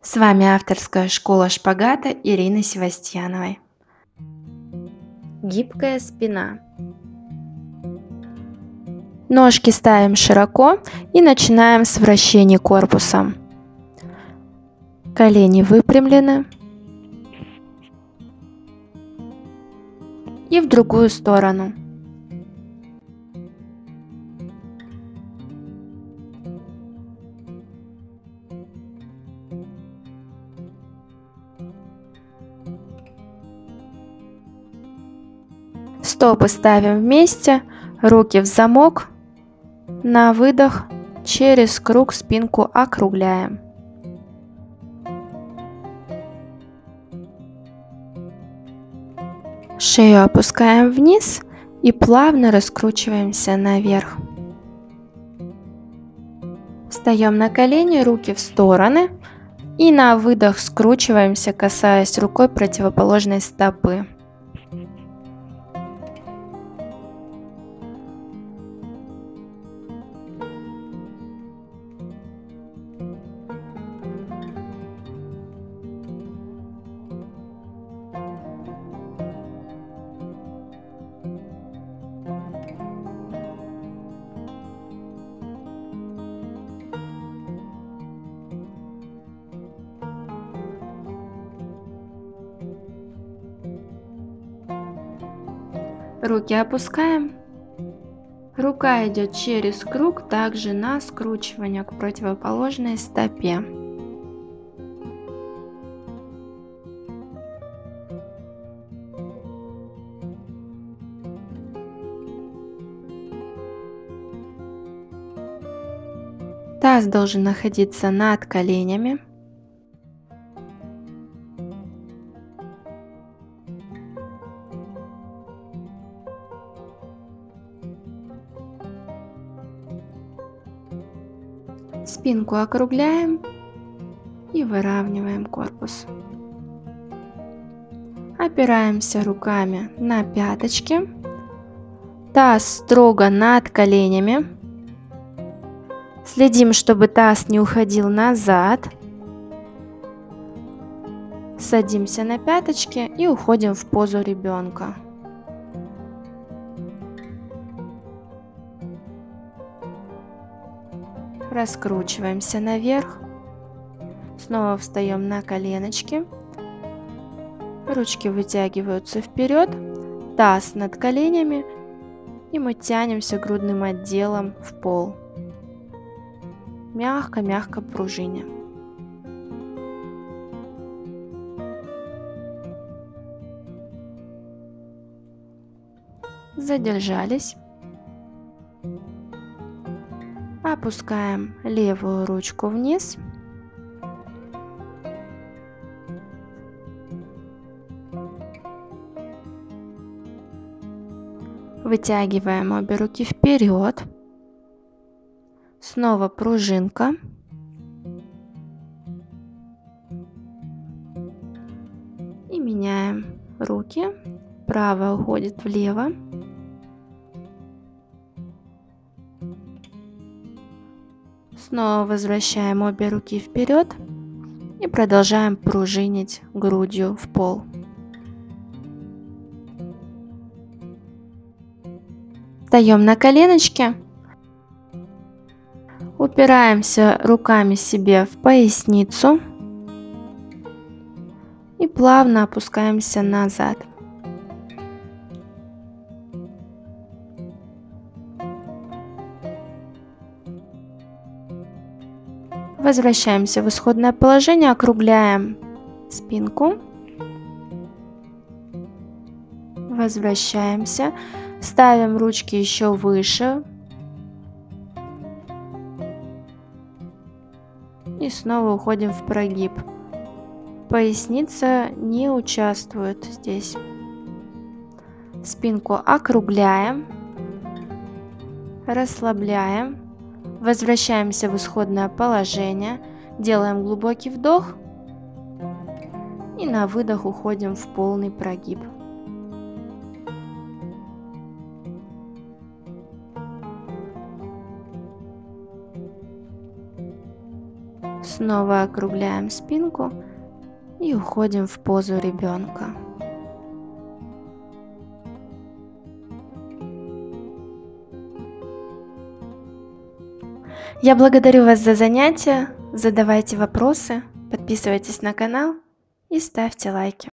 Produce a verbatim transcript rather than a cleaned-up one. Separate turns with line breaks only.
С вами авторская школа шпагата Ирины Севастьяновой. Гибкая спина. Ножки ставим широко и начинаем с вращений корпуса. Колени выпрямлены. И в другую сторону. Стопы ставим вместе, руки в замок. На выдох через круг спинку округляем. Шею опускаем вниз и плавно раскручиваемся наверх. Встаем на колени, руки в стороны и на выдох скручиваемся, касаясь рукой противоположной стопы. Руки опускаем. Рука идет через круг, также на скручивание к противоположной стопе. Таз должен находиться над коленями. Спинку округляем и выравниваем корпус. Опираемся руками на пяточки. Таз строго над коленями. Следим, чтобы таз не уходил назад. Садимся на пяточки и уходим в позу ребенка. Раскручиваемся наверх. Снова встаем на коленочки. Ручки вытягиваются вперед. Таз над коленями. И мы тянемся грудным отделом в пол. Мягко-мягко пружиня. Задержались. Опускаем левую ручку вниз. Вытягиваем обе руки вперед. Снова пружинка. И меняем руки. Правая уходит влево. Снова возвращаем обе руки вперед и продолжаем пружинить грудью в пол. Встаем на коленочки. Упираемся руками себе в поясницу и плавно опускаемся назад. Возвращаемся в исходное положение, округляем спинку. Возвращаемся, ставим ручки еще выше. И снова уходим в прогиб. Поясница не участвует здесь. Спинку округляем, расслабляем. Возвращаемся в исходное положение, делаем глубокий вдох и на выдох уходим в полный прогиб. Снова округляем спинку и уходим в позу ребенка. Я благодарю вас за занятие. Задавайте вопросы, подписывайтесь на канал и ставьте лайки.